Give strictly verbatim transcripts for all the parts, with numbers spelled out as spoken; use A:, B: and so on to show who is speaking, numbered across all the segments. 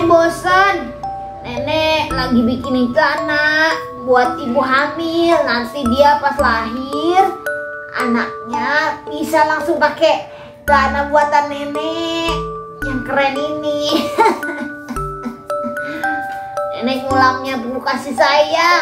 A: Nenek bosan. Nenek lagi bikinin celana buat ibu hamil. Nanti dia pas lahir anaknya bisa langsung pakai celana buatan nenek yang keren ini. Nenek ngulamnya penuh kasih sayang.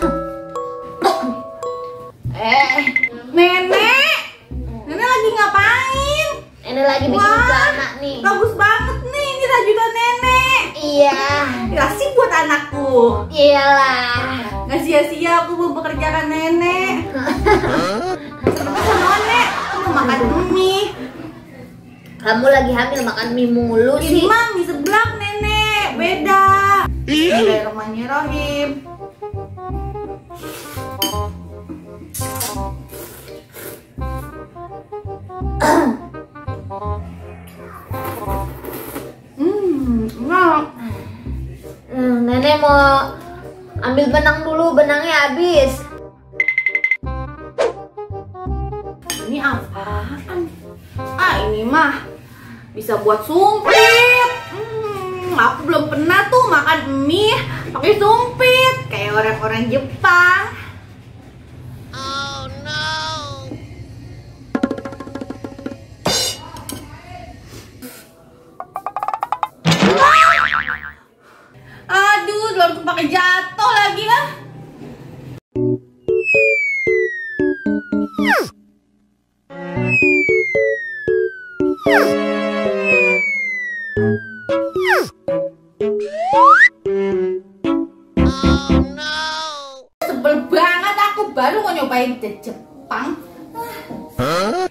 A: eh,
B: Nenek, nenek lagi ngapain?
A: Nenek lagi bikin celana nih.
B: Bagus banget nih, ini rajutan nenek.
A: Iya.
B: Kasih buat anakku.
A: Iyalah.
B: Gak sia-sia aku mau bekerjakan nenek. Kenapa sama nenek? Aku mau makan mie.
A: Kamu lagi hamil makan mie mulu
B: Ini
A: sih.
B: mah mie seblak nenek, beda. Bismillahirrahmanirrahim. Hmm, enak.
A: Hmm, nenek mau ambil benang dulu, benangnya habis.
B: Ini apaan? Ah, ini mah bisa buat sumpit. Hmm, aku belum pernah tuh makan mie pakai sumpit kayak orang-orang Jepang. Oh no. Aduh, telurku pakai jatuh lagi lah. Sebel banget aku baru mau nyobain ke Jepang. Huh?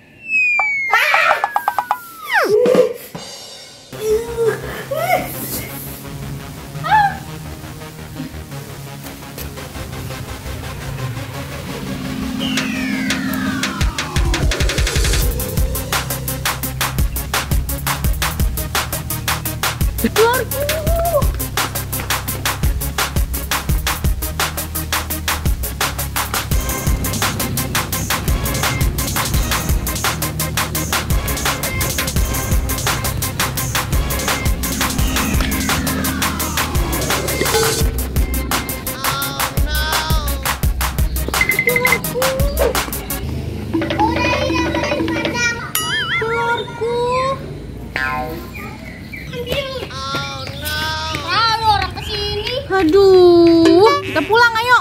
B: Aduh, kita pulang ayo.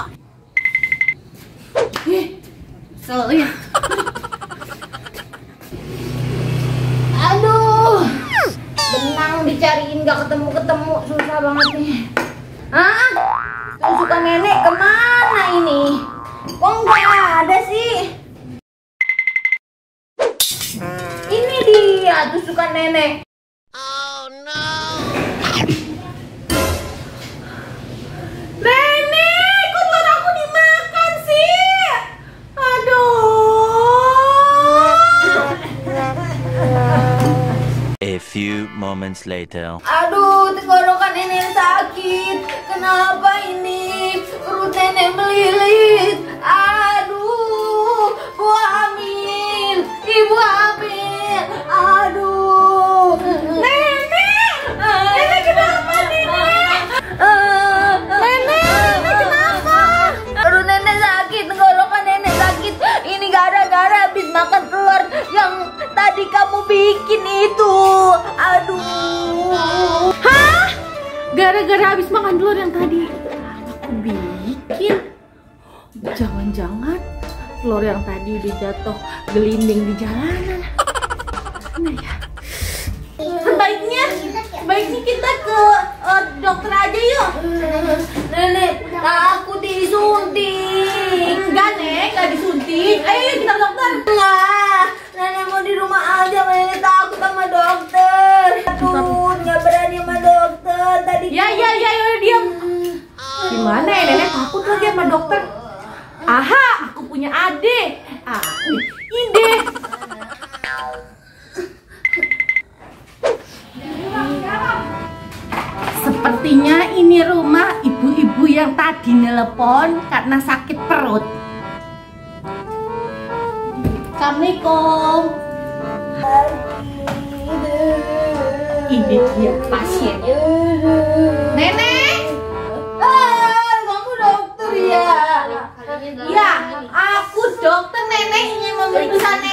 B: Eh, selalu ya.
A: Aduh, benang dicariin gak ketemu-ketemu, susah banget nih. Hah? Tusukan nenek kemana ini? Kok nggak ada sih? Ini dia tusukan nenek.
B: Oh no. Nenek, kok telur aku dimakan sih? Aduh.
C: A few moments later.
A: Aduh, tenggorokan nenek sakit. Kenapa ini? Perut nenek melilit. Aduh, bu hamil, ibu hamil. Aduh,
B: Nenek, nenek kenapa nenek?
A: Nenek, nenek kenapa? Perut nenek sakit, tenggorokan nenek sakit. Ini gara-gara habis makan telur yang tadi kamu bikin itu. Aduh.
B: Hah? Gara-gara habis makan telur yang tadi aku bikin. Jangan-jangan telur yang tadi udah jatuh gelinding di jalanan. Mana ya? Sebaiknya, sebaiknya kita ke uh, dokter aja yuk.
A: Nenek takut disuntik.
B: Enggak nek, enggak disuntik. Ayo yuk kita ke dokter.
A: Enggak, nenek mau di rumah aja. Nenek takut sama dokter. Aduh, nggak berani sama dokter. Tadi
B: Ya ya ya ya diam. Gimana ya nenek takut lagi sama dokter? Aha, aku punya adik. Ah, ide. Sepertinya ini rumah ibu-ibu yang tadi nelpon karena sakit perut. Assalamualaikum. Ini dia pasien. Nenek,
A: Ah, kamu dokter ya?
B: ya aku dokter. Nenek ingin memeriksa nenek.